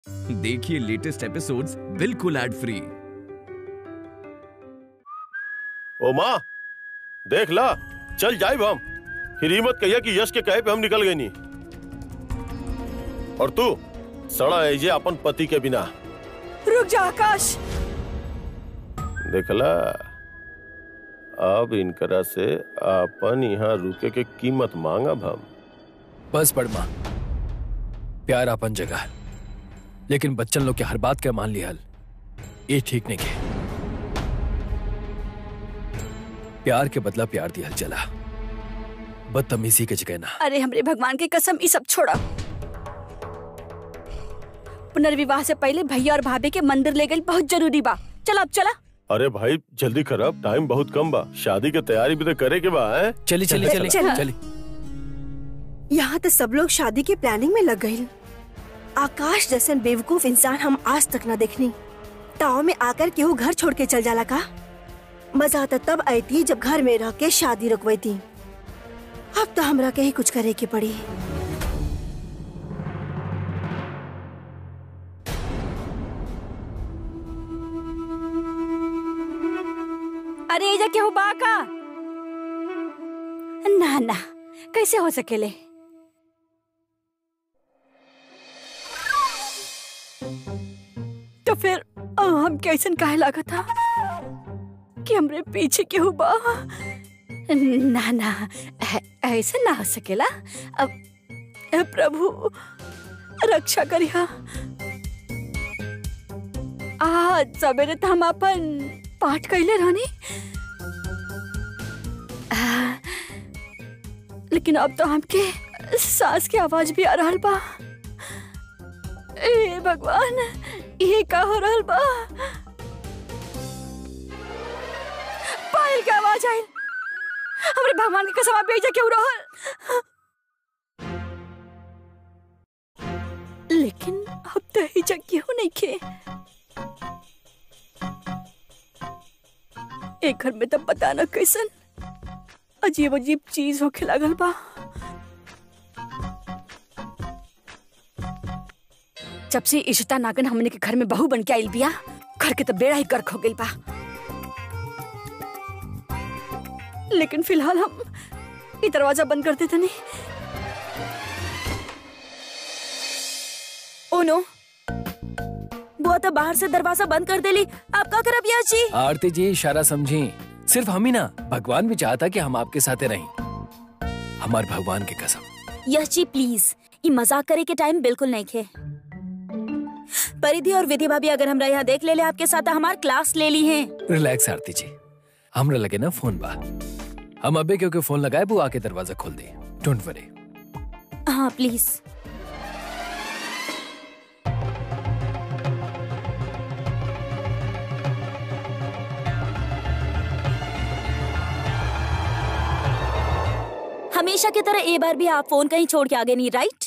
देखिए latest episodes बिल्कुल ad free. ओ माँ, देख ला, चल जाए हम। फिर ही मत कहिया कि यश के कहे पे हम निकल गए नहीं। और तू सड़ा है जे अपन पति के बिना। रुक जा आकाश। देखला, अब इनकरा से अपन यहाँ रुके के कीमत मांगा हम। बस पढ़ माँ, प्यार अपन जगह, लेकिन बच्चन लोग के हर बात के मान लिया ये ठीक नहीं के। प्यार के बदला प्यार दिया चला, बदतमीजी के जगह ना। अरे हमरे भगवान की कसम, ये सब छोड़ा। पुनर्विवाह से पहले भैया और भाभी के मंदिर ले गई बहुत जरूरी बा। चल अब चला। अरे भाई जल्दी कर, अब टाइम बहुत कम बा। शादी की तैयारी भी तो करे के बा है। चली चली चली चली। यहाँ तो सब लोग शादी की प्लानिंग में लग गए। आकाश जैसे बेवकूफ इंसान हम आज तक न देखनी। ताव में आकर केहू घर छोड़ के चल जाला का? मजा आता तब आई थी जब घर में रह के शादी रुकवाई थी। अब तो हमरा के ही कुछ करे की पड़ी। अरे ये क्या हो बाका? ना ना, कैसे हो सकेले? तो फिर हम कैसन काहे लगा था कि हमरे पीछे क्यों बा? ना ना, ऐसा ना हो सकेला। अब प्रभु रक्षा करिया। आज सवेरे तो हम अपन पाठ कैले रहनी, लेकिन अब तो हमके सांस की आवाज भी आ रहा बा। ए भगवान, ये का हो रहा बा? पायल की आवाज आई। हमरे भगवान की कसम, आप क्यों रहल? लेकिन अब तो ही क्यों नहीं खे? एक घर में तब पता न कैसन अजीब अजीब चीज होके लागल बा। जब से इशिता नागन हमने के घर में बहू बन के आइल बिया, घर के तो बेड़ा ही गर्क हो गइल बा। लेकिन फिलहाल हम ये दरवाजा बंद कर देते नहीं। ओ नो, बुआ तो बाहर से दरवाजा बंद कर देली। आप क्या करब यश जी? आरती जी इशारा समझी। सिर्फ हम ही ना, भगवान भी चाहता कि हम आपके साथ रहें। हमारे भगवान की कसम। यश जी प्लीज, ये मजाक करे के टाइम बिल्कुल नहीं खे। परिधि और विधि भाभी अगर हमरा यहाँ देख ले आपके साथ हमार क्लास ले ली है। रिलैक्स आरती जी, हमरा लगे ना फोन बा। हम अबे क्योंकि फोन लगाए वो आके दरवाजा खोल दे। Don't worry. हाँ प्लीज। हमेशा की तरह एक बार भी आप फोन कहीं छोड़ के आगे नहीं, राइट?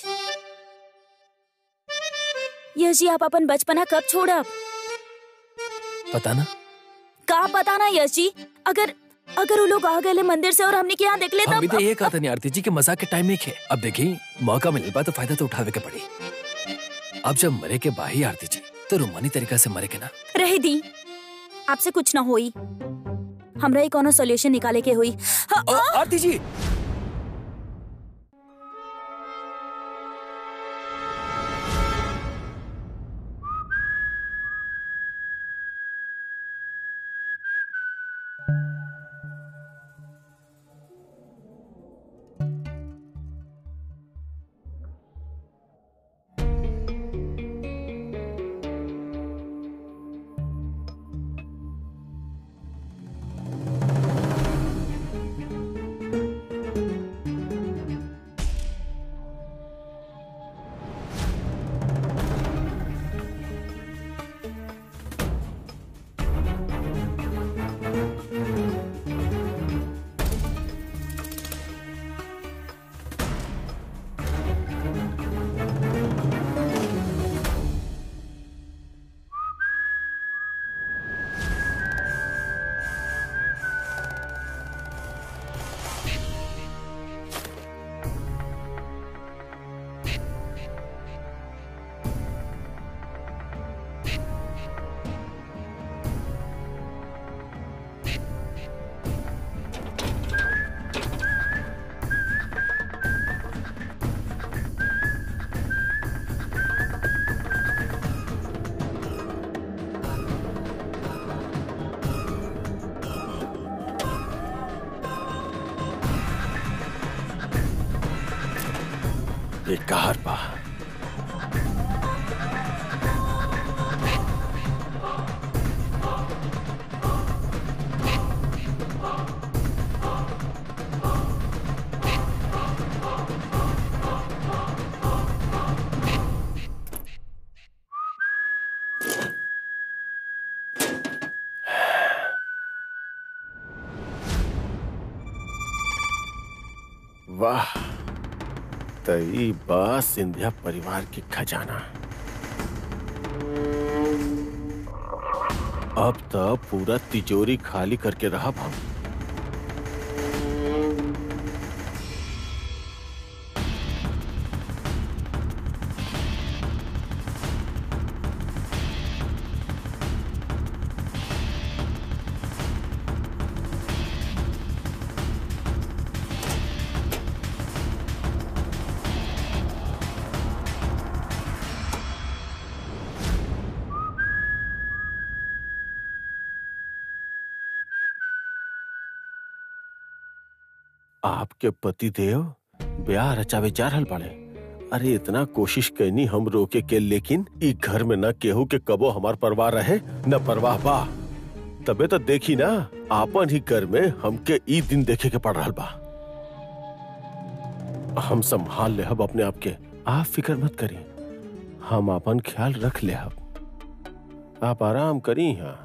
यश जी, आप अपन बचपना कब छोड़ा? पता ना। का पता ना यश जी? अगर वो लोग आ गए मंदिर से और हमने क्या देख ले हम भी तो ये कहा था नहीं आरती जी कि मजाक के टाइम नहीं खे। अब देखिए मौका मिले बा तो फायदा तो उठावे के पड़ी। अब जब मरे के बाही आरती जी तो रूमानी तरीका से मरे के ना। रह दी, आपसे कुछ ना होई। हमरा ही कोनो सॉल्यूशन निकाले के हुई। आरती जी बेकार बा। वाह, तई बा सिंधिया परिवार की खजाना। अब तो पूरा तिजोरी खाली करके रहा हम। आपके पति देव ब्याह रचावे जा रहल बाड़े। अरे इतना कोशिश कैनी हम रोके के, लेकिन ई घर में न केहू के कबो हमार परवाह रहे न परवाह बा। तबे तो देखी ना, आपन ही घर में हमके ई दिन देखे के पड़ रहल बा। हम संभाल ले हब अपने आप के, आप फिक्र मत करी, हम अपन ख्याल रख ले हब। आप आराम करी। यहाँ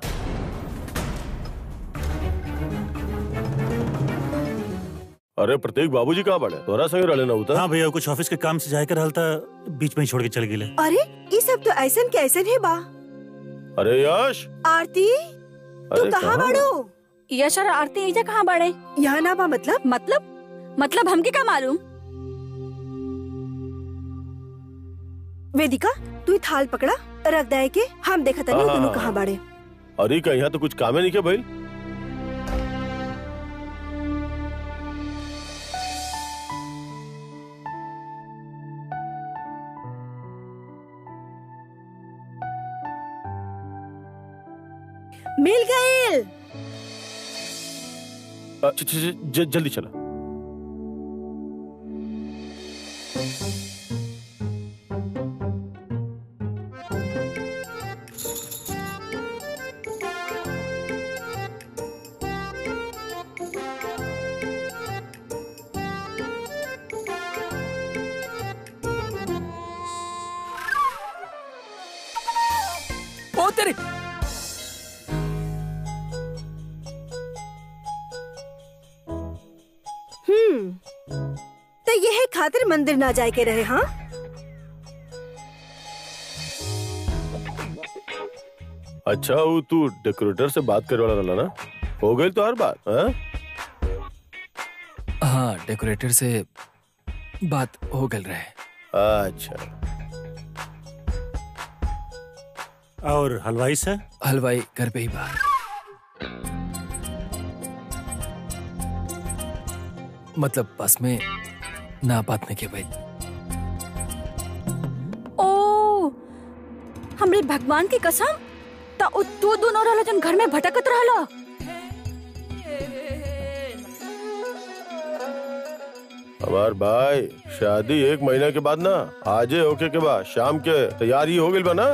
अरे प्रतीक बाबूजी कहाँ बड़े? तोरा संगे रहले ना उतर। हाँ भैया, कुछ ऑफिस के काम से जाकर रहल था, बीच में ही छोड़ के चल गए। अरे ये सब तो ऐसन के ऐसन है बा। अरे यश, आरती, तू कहाँ बाड़ू? यश और आरती एजा कहाँ बाड़े? यहाँ ना बा। मतलब हमके का मालूम? वेदिका, तू थाल पकड़ा, रख दे के हम देखत नहीं दोनों कहाँ बाड़े। अरे का यहाँ तो कुछ कामे नहीं के भाई। मिल गए। जल्दी चला। ओ तेरे, तो यह खातिर मंदिर ना जाए के रहे। हाँ, अच्छा, वो तू डेकोरेटर से बात करे वाला रहला ना? हो गई तो हर बात। हाँ, हाँ डेकोरेटर से बात हो गल रहे। अच्छा, और हलवाई से? हलवाई घर पे ही बाहर। मतलब बस में ना बात नहीं किया भाई। ओ, हमरे भगवान की कसम, ता तू दोनों रहला जन घर में भटकत रहला। हमार भाई शादी 1 महीना के बाद ना, आजे होके के बाद शाम के तैयारी हो गई बा ना।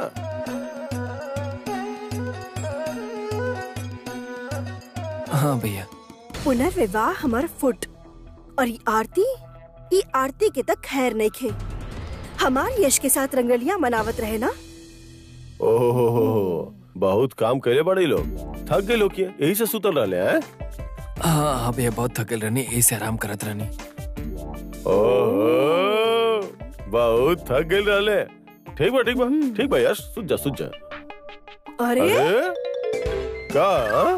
हाँ भैया। पुनर्विवाह हमार फुट और ये आरती के तक खैर नहीं खे। हमार यश के साथ रंगलियां मनावत रहे ना। ओहो, बहुत काम करे बड़े लोग, थक गए लोग, यही से सुतल रहले हैं। हाँ हाँ भैया, बहुत थकल रहनी, ऐसे आराम करत रहनी। ओहो, बहुत थक गए रहले। ठीक बा यार, सुत जा। अरे का?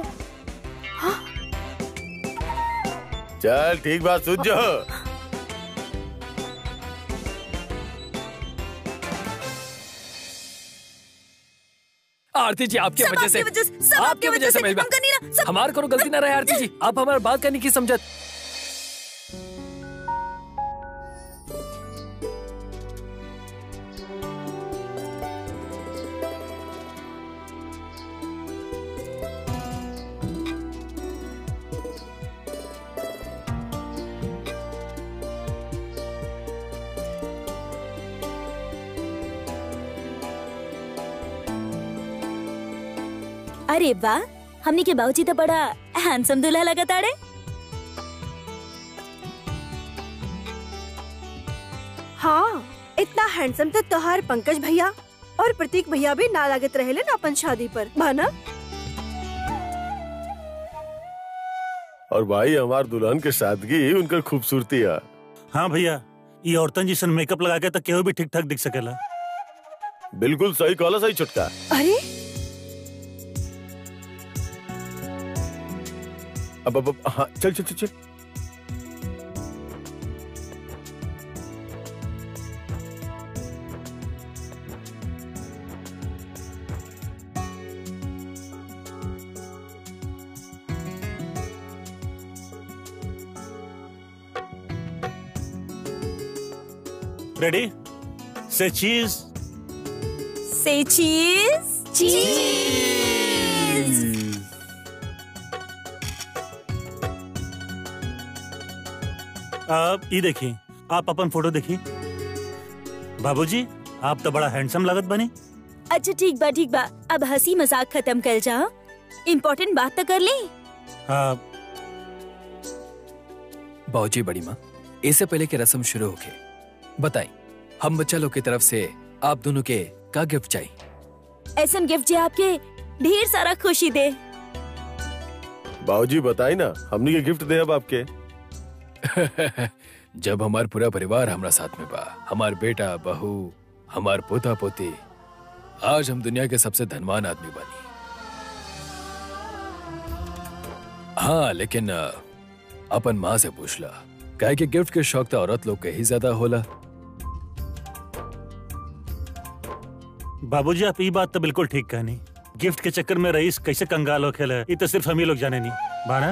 चल ठीक बात, सुत जा। आरती जी आपकी वजह से, आपकी वजह से हमारे को गलती ना रहे। आरती जी, आप हमारी बात करने की समझत। अरे वाह, हमनी के बाबूजी तो बड़ा हैंडसम दूल्हा लगा ताड़े। हाँ, इतना हैंडसम तो तोहार पंकज भैया और प्रतीक भैया भी ना लागत रहेले ना अपन शादी पर, भाना। और भाई हमार दुल्हन के सादगी उनकर खूबसूरती है। हाँ भैया, ये औरतन जिसन मेकअप लगा के तो केहू भी ठीक ठाक दिख सकेला। बिल्कुल सही कहला, सही छुटका। अरे अब हाँ, चल चल चल चल। रेडी? से चीज। से चीज। अब ये देखिए, आप अपन फोटो देखिए। बाबूजी, आप तो बड़ा हैंडसम लागत बनी। अच्छा ठीक बा, अब हंसी मजाक खत्म कर जाओ, इम्पोर्टेंट बात तो कर ली। हाँ बाबूजी बड़ी माँ, इससे पहले कि रस्म शुरू होके बताई, हम बच्चा लोग की तरफ से आप दोनों के का गिफ्ट चाहिए? ऐसा गिफ्ट जो आपके ढेर सारा खुशी दे। बाबूजी बताई ना, हमने ये गिफ्ट दे अब आपके। जब हमार पूरा परिवार हमरा साथ में बा, हमार बेटा बहू, हमार पोता पोती, आज हम दुनिया के सबसे धनवान आदमी बनी। हाँ लेकिन अपन माँ से पूछ ला, काहे कि गिफ्ट के शौक तो औरत लोग के ही ज्यादा होला। बाबूजी, आप ये बात तो बिल्कुल ठीक कहनी। गिफ्ट के चक्कर में रईस कैसे कंगाल हो खेला, ये तो सिर्फ हम ही लोग जाने नहीं। बाना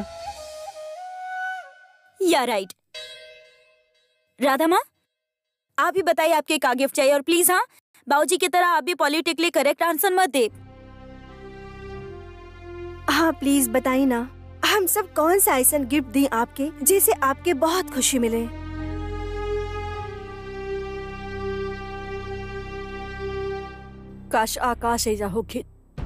या राइट। राधा माँ, आप ही बताइए आपके क्या गिफ्ट चाहिए, और प्लीज हाँ, बाबूजी की तरह आप भी पॉलिटिकली करेक्ट आंसर मत दे। हाँ प्लीज बताइए ना, हम सब कौन सा ऐसा गिफ्ट दी आपके जिसे आपके बहुत खुशी मिले। काश आकाश ऐजा होके।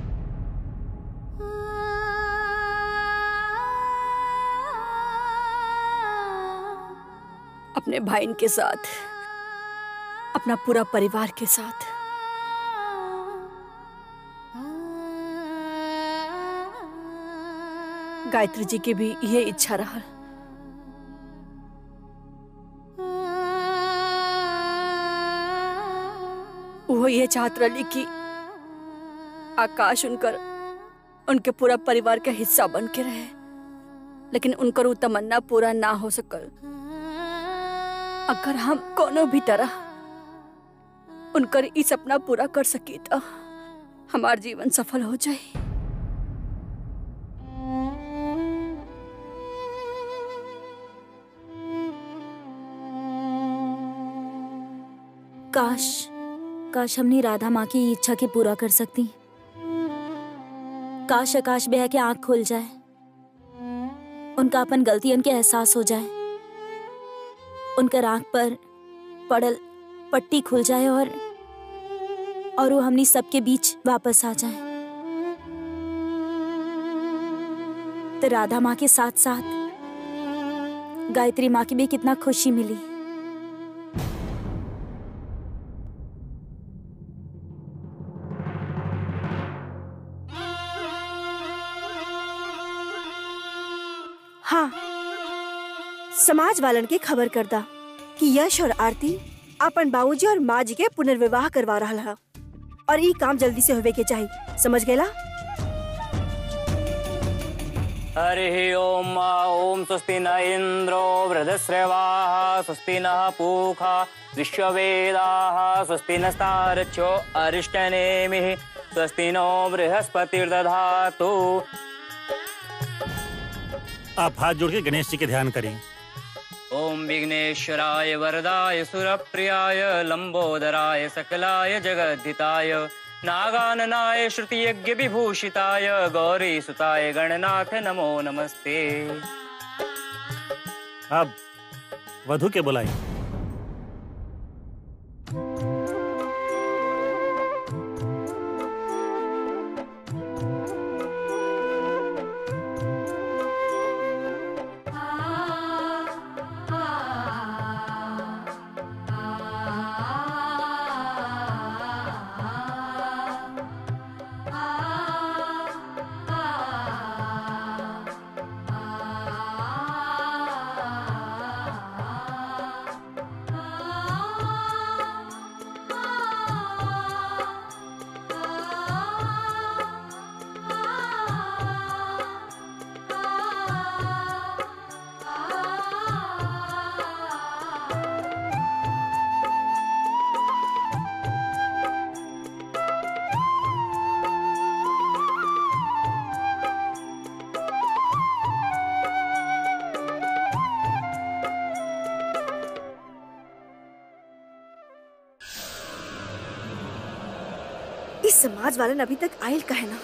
अपने भाई के साथ, अपना पूरा परिवार के साथ। गायत्री जी की भी यह इच्छा रहा। वो ये चाहत रही कि आकाश उनके पूरा परिवार का हिस्सा बन के रहे, लेकिन उनकर वो तमन्ना पूरा ना हो सकल। अगर हम कोनो भी तरह उनकर ई सपना पूरा कर सकी तो हमार जीवन सफल हो जाए। काश हमने राधा माँ की इच्छा के पूरा कर सकती। काश आकाश भैया की आंख खुल जाए, उनका अपन गलतियों के एहसास हो जाए, उनकर आंख पर पड़ल पट्टी खुल जाए और वो हमनी सबके बीच वापस आ जाए। तो राधा माँ के साथ साथ गायत्री माँ की भी कितना खुशी मिली। हाँ, समाज वालन के खबर करदा कि यश और आरती अपन बाबूजी और माँ जी के पुनर्विवाह करवा रहा है, और ये काम जल्दी से होवे के चाहिए। समझ गेला? हरि ओम। ओम स्वस्ति न इंद्रो वृद्धश्रवाः, स्वस्ति नः पूषा विश्ववेदाः, स्वस्ति नस्तार्क्ष्यो अरिष्टनेमिः, स्वस्ति नो बृहस्पतिर्दधातु। आप हाथ जोड़ के गणेश जी के ध्यान करें। ओम विघ्नेश्वराय वरदाय सुरप्रियाय लंबोदराय सकलाय जगद्धिताय नागाननाय श्रुतियज्ञ विभूषिताय गौरी सुताय गणनाथ नमो नमस्ते। अब वधू के बुलाएं। इस समाज वालन अभी तक आयल कहे ना।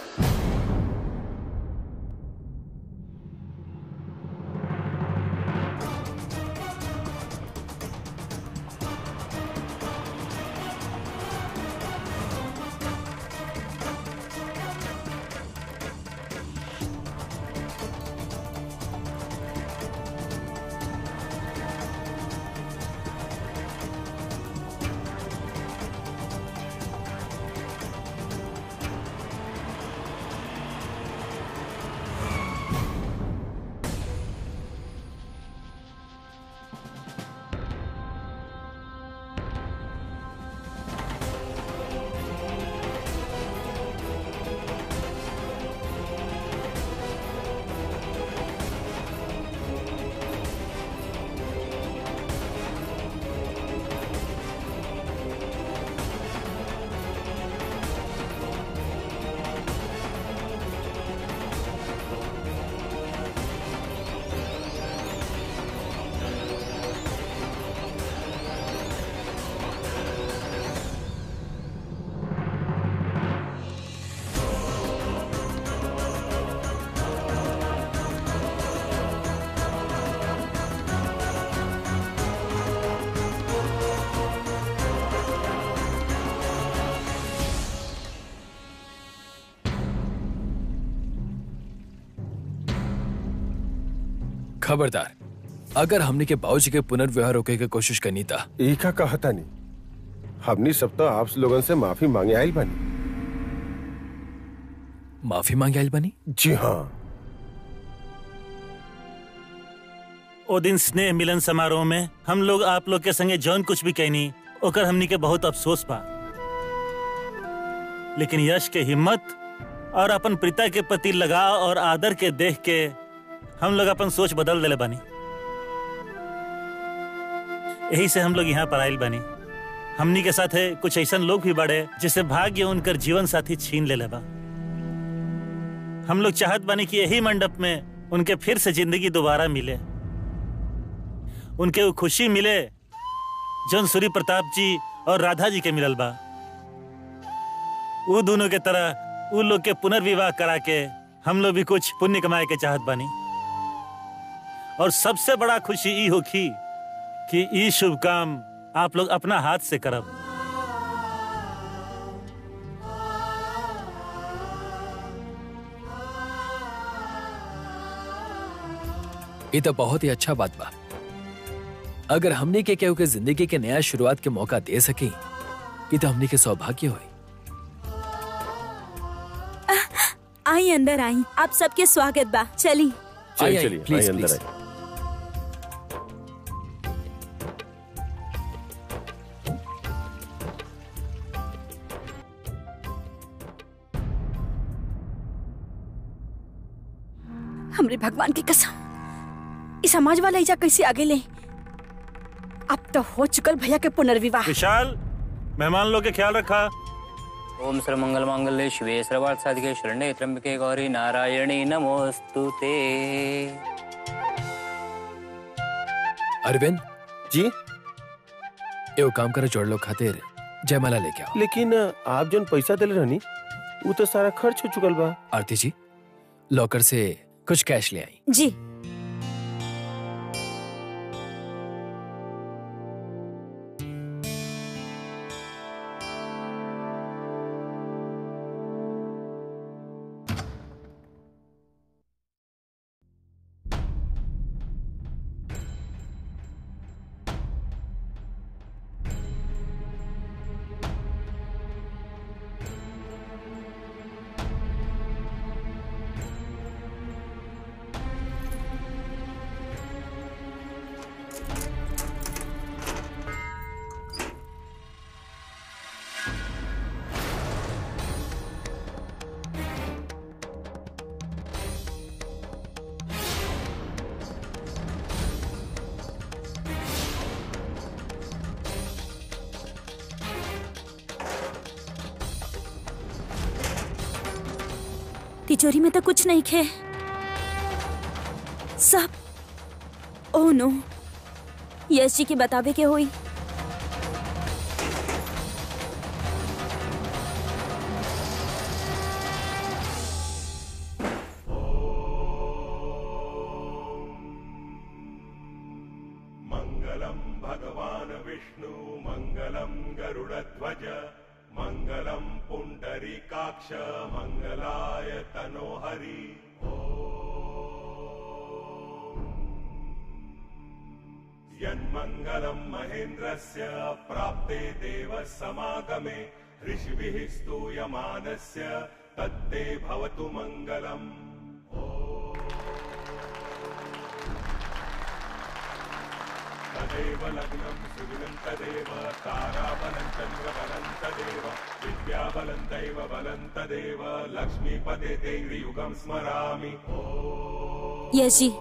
खबरदार, अगर हमने के बाबूजी के पुनर्विवाह रोके की कोशिश करनी था। ई का कहता नहीं, हमनी सब तो आप लोगन से माफी मांगे आयल बनी। माफी मांगे आयल बनी? जी हाँ। ओ दिन स्नेह मिलन समारोह में हम लोग आप लोग के संगे जौन कुछ भी कहनी ओकर हमनी के बहुत अफसोस बा, लेकिन यश के हिम्मत और अपन पिता के प्रति लगाव और आदर के देख के हम लोग अपन सोच बदल देले बानी। यही से हम लोग यहाँ पर आयल बानी। हमनी के साथ है कुछ ऐसा लोग भी बड़े जिसे भाग्य उनकर जीवन साथी छीन ले बा। हम लोग चाहत बानी कि यही मंडप में उनके फिर से जिंदगी दोबारा मिले, उनके वो खुशी मिले जौन सूर्य प्रताप जी और राधा जी के मिलल बा। वो दोनों के तरह वो लोग के पुनर्विवाह करा के हम लोग भी कुछ पुण्य कमाए के चाहत बानी। और सबसे बड़ा खुशी ई होखी कि ई शुभ काम आप लोग अपना हाथ से करब। ये तो बहुत ही अच्छा बात बा। अगर हमने के केहू के जिंदगी के नया शुरुआत के मौका दे सके, ये तो हमने के सौभाग्य हुई। आई अंदर आई, आप सबके स्वागत बा। चली चलिए प्लीज अंदर प्लीज। आइए। हमरे भगवान की कसम, इस समाज वाला इजा कैसे आगे ले? अब तो हो चुकल भैया के पुनर्विवाह। विशाल, मेहमान लोग के ख्याल रखा। ओम सर्वमंगल मांगल्ये शिवे सर्वार्थ साधिके शरण्ये त्र्यंबके गौरी नारायणी नमोस्तुते। अरविंद जी, एगो काम करो, जोड़ लोग खातिर जयमाला लेके आओ। लेकिन आप जन पैसा दिले रहनी वो तो सारा खर्च हो चुकल बा। आरती जी, लॉकर से कुछ कैश ले आई। जी। तिजोरी में तो कुछ नहीं खे। सब ओह नो, यश जी के बतावे के हुई। रुद्राक्ष मंगलाय तनोहरि। यन्मंगलम महेन्द्रस्य प्राप्ते देव समागमे ऋषिभिः स्तूयमानस्य तत्ते भवतु मंगलम्। तदेव लग्नं सुदिनं तदेव ताराबलं चन्द्रबलं तदेव विद्याबलं दैवबलं तदेव लक्ष्मीपदे देव्युगं स्मरामि। यश जी,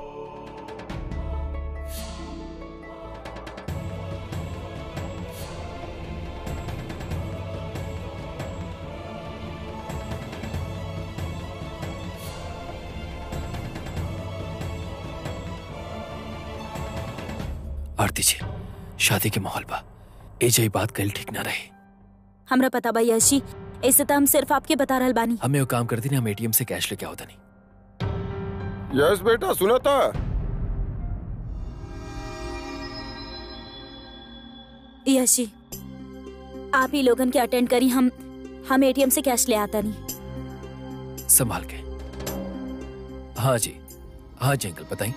आरती जी, शादी के माहौल बा एजे बात कल ठीक ना रहे। हमरा पता बा यश जी, ऐसे तो हम सिर्फ आपके बता रहल बानी। हमें वो काम करती ना, हम एटीएम से कैश लेके आवता नहीं। यस बेटा, सुना था? यश जी, आप ही लोगन के अटेंड करी, हम एटीएम से कैश ले आता नहीं। संभाल के। हाँ जी, हाँ जी अंकल, बताइए।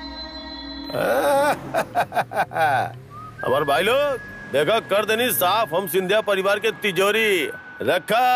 हमारे भाई लोग देखा कर देनी साफ, हम सिंधिया परिवार के तिजोरी रखा।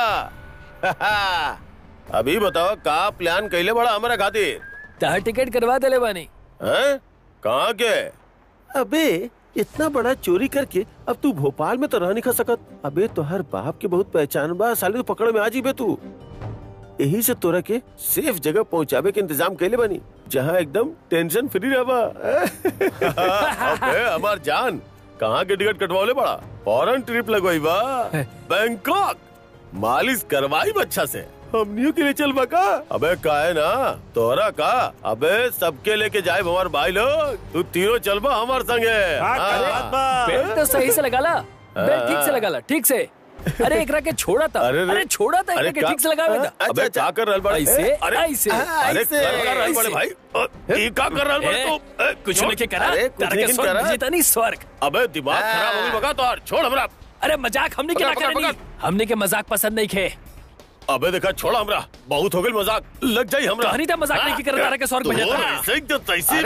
अभी बताओ का प्लान कैले बड़ा हमारा खातिर? तार टिकट करवा दे ले बानी। कहाँ के? अबे इतना बड़ा चोरी करके अब तू भोपाल में तो रह नहीं खा सकत। अबे तो हर बाप के बहुत पहचान बा, साले तो पकड़ में आ जी बे तू। यही से तोरा के सेफ जगह पहुंचावे के इंतजाम कैले बनी, जहाँ एकदम टेंशन फ्री रहबा। अबे हमार जान, कहाँ के टिकट कटवाओले बड़ा? फॉरेन ट्रिप लगवाई बा, बैंकॉक। मालिश करवाई अच्छा से, हमनियों के लिए चल बका। अबे का है ना तोरा का? अबे सबके लेके जाए हमार भाई लोग, तू तीनों चल बा हमार संगे। बेल्ट तो सही से लगा ला, बेल्ट ठीक से लगा ला, ठीक से। अरे एकरा के छोड़ा था, अरे छोड़ा था, एकरा के ठीक से लगावे था। अबे क्या कर रहल बड़े? ऐसे ऐसे अरे कर रहल बड़े भाई, ये क्या कर रहल बड़े तू? कुछ नहीं के करा, तारे के स्वर्ग भेजता नहीं स्वर्ग। अबे दिमाग खराब हो गई बका तो, छोड़ हमरा। अरे मजाक हमने क्या करनी, हमने के मजाक पसंद नहीं खे। अबे देखा छोड़ा हमरा, बहुत हो गई मजाक, लग जाई हमरा। कहानी था मजाक नहीं की कर, तारे के स्वर्ग भेजता। ऐसे तो तैसी।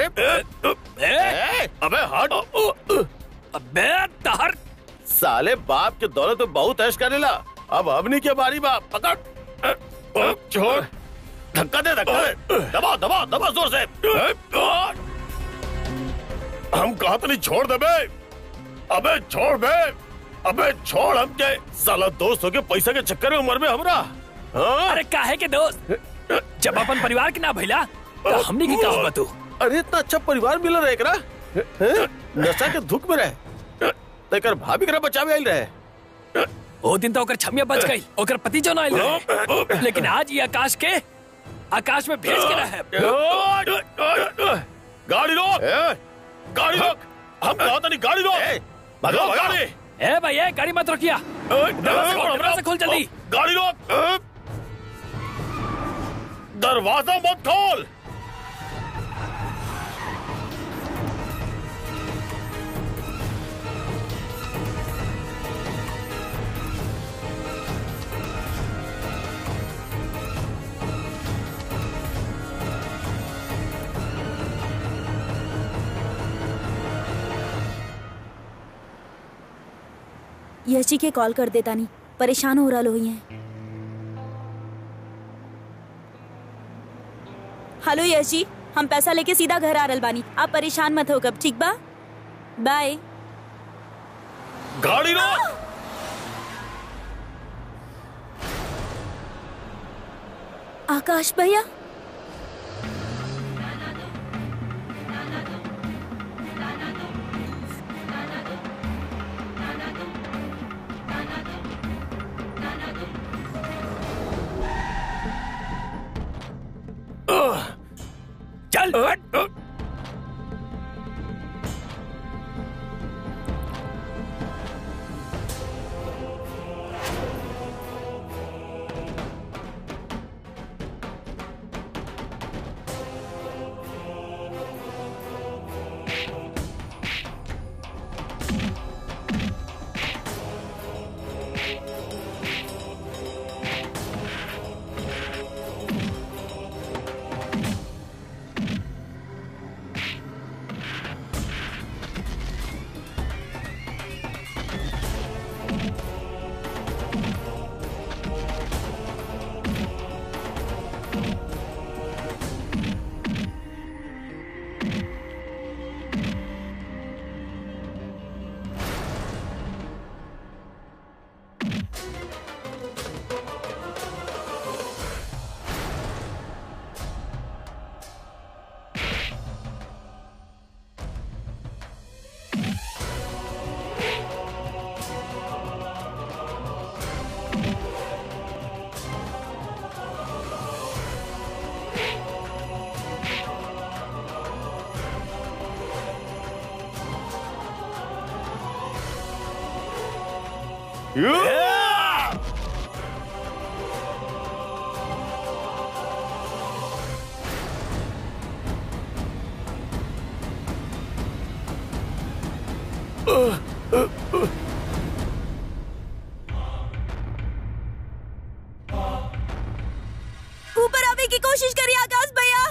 अबे हट। अबे तार साले बाप के दौलत तो बहुत ऐश करेला, अब हमनी के बारी बाप। पकड़, छोड़, धक्का दे, धक्का दे, दबा दबा दबा जोर से। हम कहा तो नहीं छोड़ दे बे। अबे छोड़ बे, अबे छोड़ हमके। साला दोस्त हो के पैसा के चक्कर में उम्र में हमरा। अरे काहे के दोस्त, जब अपन परिवार के ना भइला तो हमनी की का होगा तू? अरे इतना अच्छा परिवार मिल रहा है एकरा, नशा के धुक में रहे, तेकर भाभी करा बचावे आइल रहे। ओ दिन तो ओकर छमिया बच गई, ओकर पति जो ना आइल रहे, लेकिन आज ये आकाश में भेज के रहे। गाड़ी रोक, गाड़ी रोक, हम कहा था नहीं गाड़ी रोक। भगाओ गाड़ी। ए भाई, ए गाड़ी मत रोकिया, दरवाजा खोल जल्दी। गाड़ी रोक, दरवाजा मत खोल। यश जी के कॉल कर देता नहीं, परेशान हो रहा लोही है। हेलो यश जी, हम पैसा लेके सीधा घर आ रहल बानी, आप परेशान मत हो कब, ठीक बा? बाय। गाड़ी रोक। आकाश भैया, चल हट। ऊपर आने की कोशिश करिए आकाश भैया।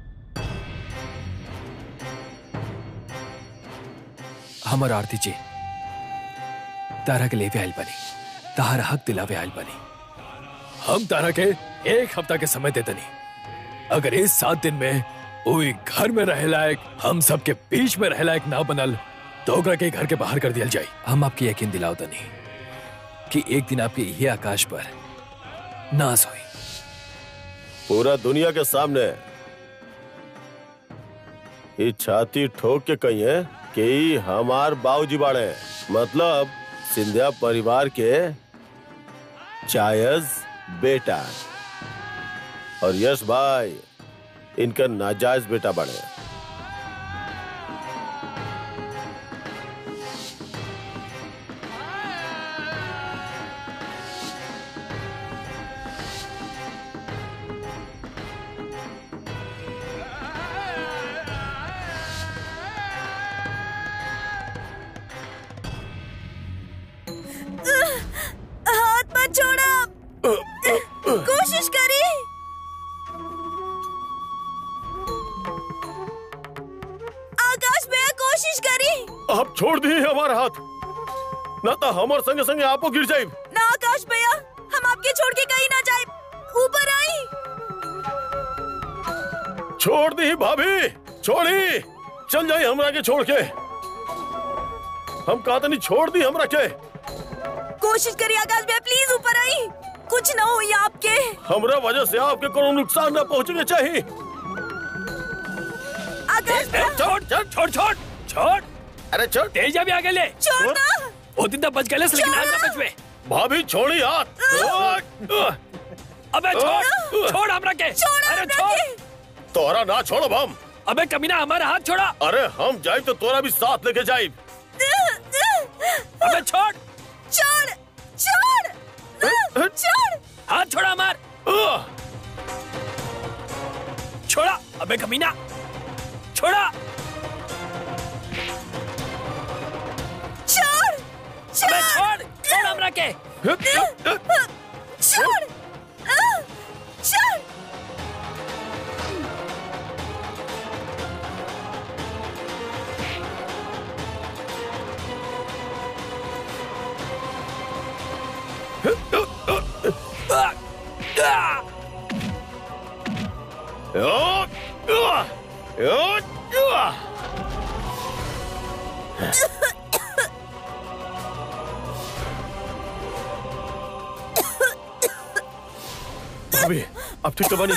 हमर आरती जी तारा के लेवे आयल बनी, तारा हक दिलावे आयल बनी। हम तारा के 1 हफ्ता के समय देते नहीं। अगर इस 7 दिन में कोई घर में रह लायक, हम सबके बीच में रह लायक ना बनल तो ओकरा के घर के बाहर कर दिया जाए। हम आपके यकीन दिलाओ नहीं कि एक दिन आपके ये आकाश पर नाज हुई। पूरा दुनिया के सामने ये छाती ठोक के कही है कि हमार बाबूजी बाड़े, मतलब सिंधिया परिवार के जायज बेटा, और यश भाई इनका नाजायज बेटा बाड़े। हाथ मत छोड़ो, कोशिश करी। आकाश भैया कोशिश करी। आप छोड़ दी हमारा हाथ, ना तो हमारे संगे संगे आपको गिर जाए। ना आकाश भैया, हम आपके छोड़ के कहीं ना जाए। ऊपर आई। छोड़ दी भाभी, छोड़ी, चल जाए हमरा के छोड़ के। हम कहा था नहीं, छोड़ दी हमरा के। कोशिश करिए आकाश भैया, प्लीज ऊपर आई। कुछ ना हो आपके। हमरा वजह से आपके कोनो नुकसान न पहुंचने चाहिए। आकाश भैया छोड़ छोड़ छोड़ छोड़ छोड़। अरे छोड़, तेजा भी आगे ले। छोड़ ना। वो दिन तक बच गए लेकिन आज ना बचवे। भाभी छोड़ी हाथ। अबे छोड़ छोड़ हमरा के। अरे छोड़। तोरा ना छोड़ो हम। अबे कमीना हमारा हाथ छोड़ा। अरे हम जाए तो तोरा भी साथ लेके जाए। अबे छोड़ छोड़ छोड़ छोड़। हाथ छोड़ा हमार। छोड़ा। अबे कमीना छोड़ा। छोड़ अबे छोड़ छोड़ हमरा के। छोड़ छोड़। भाभी अब ठीक तो बनी।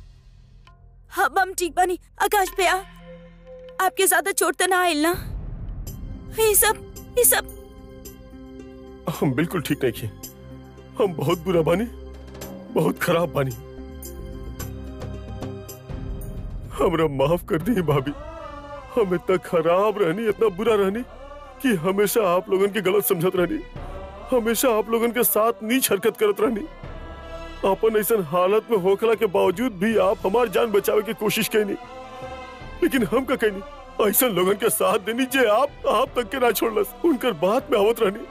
हम ठीक बनी। आकाश भैया आपके ज्यादा चोट तो ना आयल ना? ये सब हम बिल्कुल ठीक नहीं किए। हम बहुत बुरा बानी, बहुत खराब बानी। हमरा माफ कर दी भाभी। हम इतना खराब रहनी, इतना बुरा रहनी कि हमेशा आप लोगन के गलत समझत रहनी, हमेशा आप लोगन के साथ नीच हरकत करत रहनी। अपन ऐसा हालत में होखला के बावजूद भी आप हमार जान बचावे की कोशिश कैनी, लेकिन हम का कैनी ऐसा लोगन के साथ देनी जे आप तक के ना छोड़लस। उनकर बात में आवत रहनी।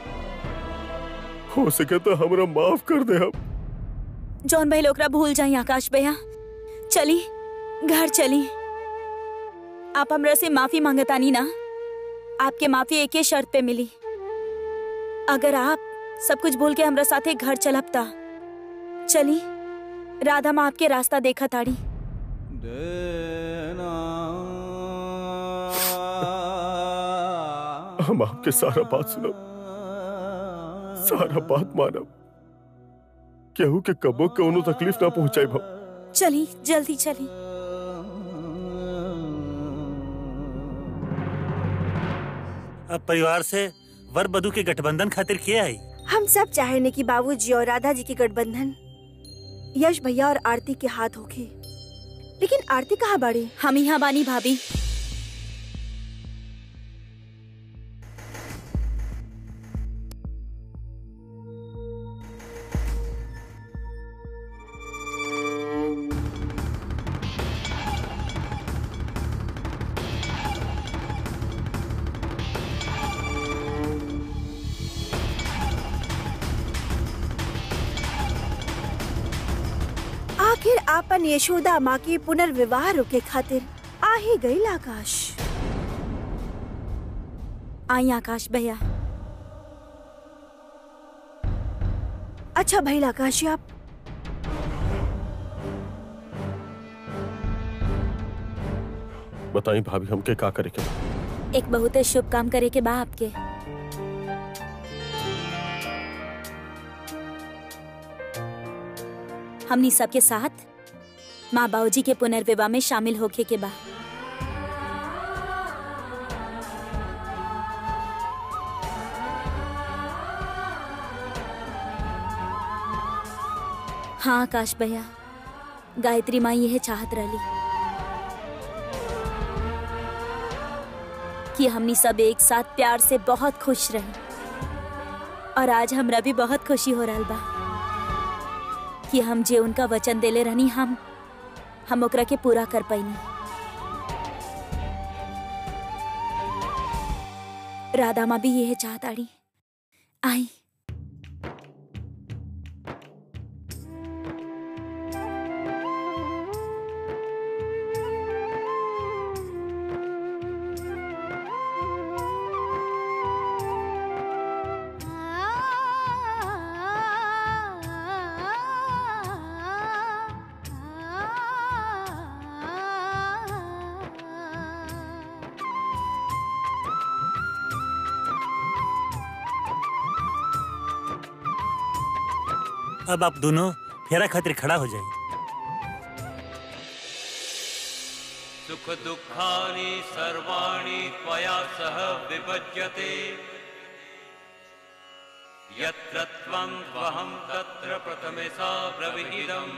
हो सके तो हमरा माफ कर दे। हम जॉन भाई लोकरा भूल जाए। आकाश भैया चली घर चली। आप हमरा से माफी मांगतानी ना? आपके माफी एक ही शर्त पे मिली, अगर आप सब कुछ भूल के हमरा साथे घर चलपता। चली, राधा माँ आपके रास्ता देखा ताड़ी। हम आपके सारा बात सुनब, सारा बात मानब, केहू के कबो कौनो तकलीफ ना पहुंचाई। चली जल्दी चली। अब परिवार से वर वधू के गठबंधन खातिर के आई? हम सब चाहेने कि बाबूजी और राधा जी की गठबंधन यश भैया और आरती के हाथ होके, लेकिन आरती कहाँ बाड़ी? हम यहाँ बानी भाभी। आखिर आपन यशोदा माँ के पुनर्विवाह रोके खातिर आ ही गई आकाश। आई आकाश भैया। अच्छा भैया आकाश, आप बताई भाभी हमके का करे के? एक बहुत शुभ काम करे के बा आपके। हमनी सबके साथ माँ बाबूजी के पुनर्विवाह में शामिल होके के बा। हाँ आकाश भैया, गायत्री माँ यह चाहत रही कि हमनी सब एक साथ प्यार से बहुत खुश रहे, और आज हमरा भी बहुत खुशी हो रहा बा कि हम जे उनका वचन देले रहनी हम ओकरा के पूरा कर पाईनी। राधा माँ भी यह चाहताड़ी। आई अब आप दोनों फेरा खातिर खड़ा हो जाए। सुख दुखानि सर्वाणि त्वया सह विभज्यते, यत्र त्वं त्वहं तत्र प्रथमे सा ब्रवीदम्।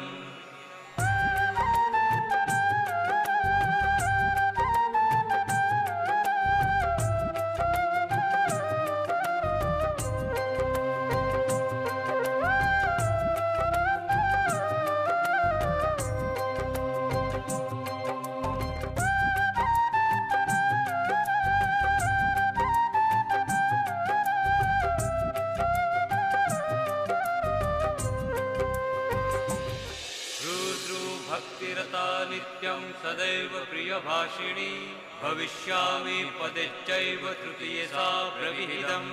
नित्यं सदैव प्रियभाषिणी, भविष्यामि पदेच्चैव तृतीये सा ब्रवीदम्।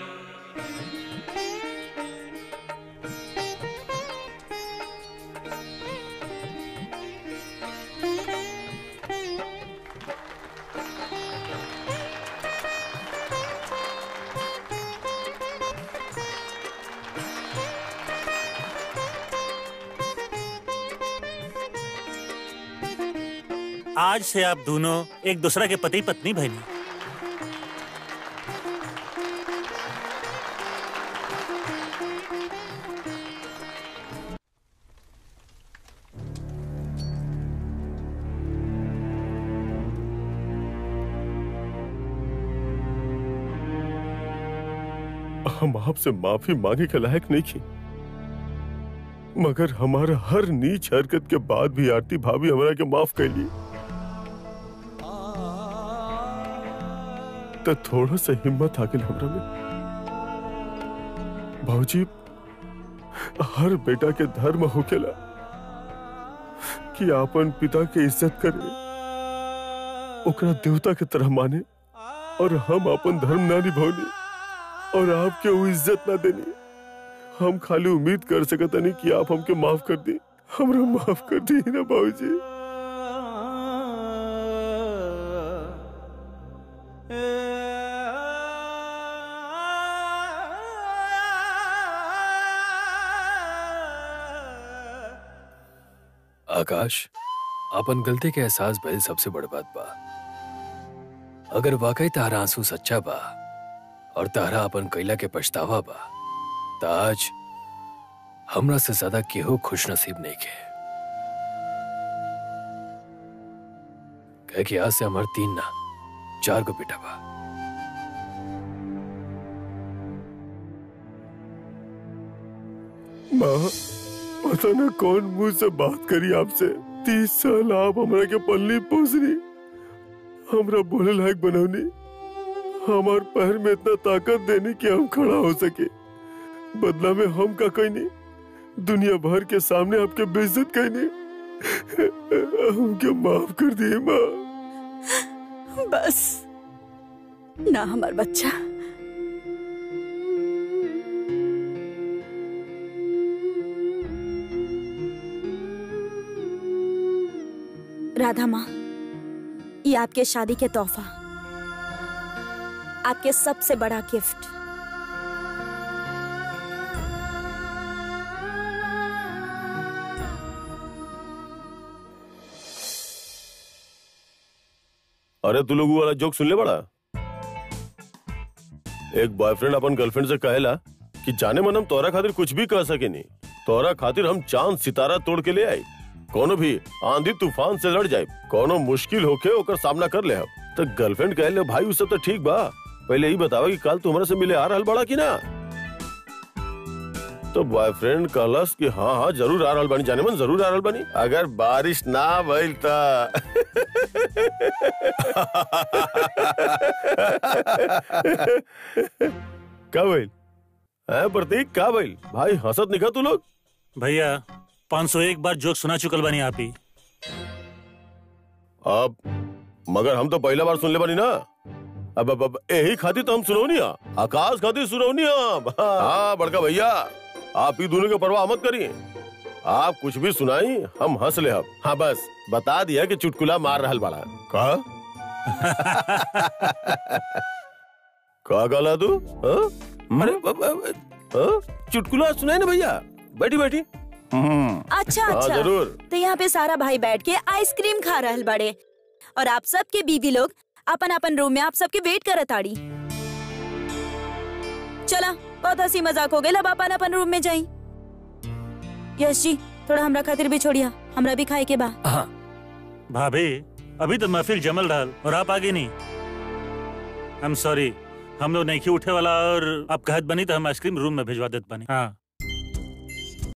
आज से आप दोनों एक दूसरा के पति पत्नी बनी। हम आपसे माफी मांगे के लायक नहीं थी, मगर हमारा हर नीच हरकत के बाद भी आरती भाभी हमारा के माफ कर ली, तो थोड़ा सा हिम्मत आ गई हमरा में। भाऊजी, हर बेटा के धर्म होकेला कि आपन पिता के इज्जत करे, ओकरा देवता के तरह माने, और हम अपन धर्म ना निभानी और आपके वो इज्जत ना देनी। हम खाली उम्मीद कर सकता नहीं कि आप हमके माफ कर दी। हमरा माफ कर दी ना बाबूजी। आकाश, अपन गलती के एहसास भइल सबसे बड़ बात बा। अगर वाकई तारा आंसू सच्चा बा और तारा अपन कैला के पछतावा बा, तो आज हमरा से ज्यादा केहू खुश नसीब नहीं के। कहे कि आज से हमार 3 ना 4 को बेटा बा। माँ, पता न कौन मुंह से बात करी आपसे। 30 साल आप हमरा के पल्ली पोसनी, हमरा बोले लायक बनौनी, हमार पैर में इतना ताकत देनी कि हम खड़ा हो सके। बदला में हम का कहनी, दुनिया भर के सामने आपके बेइज्जत कहनी। हमके माफ कर दिए माँ। बस ना हमार बच्चा। राधा माँ, ये आपके शादी के तोहफा, आपके सबसे बड़ा गिफ्ट। अरे तू लोगों वाला जोक सुन ले बड़ा। एक बॉयफ्रेंड अपन गर्लफ्रेंड से कहेला कि जाने मन हम तोरा खातिर कुछ भी कह सके नहीं, तोरा खातिर हम चांद सितारा तोड़ के ले आई, कोनो भी आंधी तूफान से लड़ जाए, कोनो मुश्किल होके ओकर सामना कर ले। तो गर्लफ्रेंड कह ले भाई उस सब तो ठीक बा, पहले ही बतावा कि कल तू हमरा से मिले आ रहल बड़ा कि ना। तो बॉयफ्रेंड कहलस कि हाँ हाँ जरूर आ रहल बानी, जाने मन जरूर आ रहल बानी, अगर बारिश ना भइल त। का भइल प्रतीक, का भइल भाई, हंसत निका तू लोग? भैया 501 बार जोक सुना चुकल बानी आप ही। अब मगर हम तो पहला बार सुन ले बानी ना। अब यही खातिर तो हम सुनौनी, आकाश खातिर सुनौनी। हाँ बड़का भैया, आप ही दोनों की परवाह मत करिए, आप कुछ भी सुनाई हम हंस ले। अब हाँ बस बता दिया कि चुटकुला मार रहल बड़ा। का का गाला तू? अरे चुटकुला सुनाई ना भैया, बैठी बैठी। अच्छा अच्छा, जरूर। तो यहाँ पे सारा भाई बैठ के आइसक्रीम खा रहल बड़े और आप सबके बीवी लोग अपन अपन रूम में आप सबके वेट करत आड़ी। चला, बहुत हंसी मजाक हो गए, अब अपन अपन रूम में जाई। यश जी थोड़ा हमरा खातिर भी छोड़िया, हमरा भी खाए के बा। हाँ भाभी, अभी तो महफिल जमल रहल और आप आगे नहीं। आई एम सॉरी, हम लोग नहीं उठे वाला, और आप कहत बनी तो हम आइसक्रीम रूम में भिजवा देते बनी। हाँ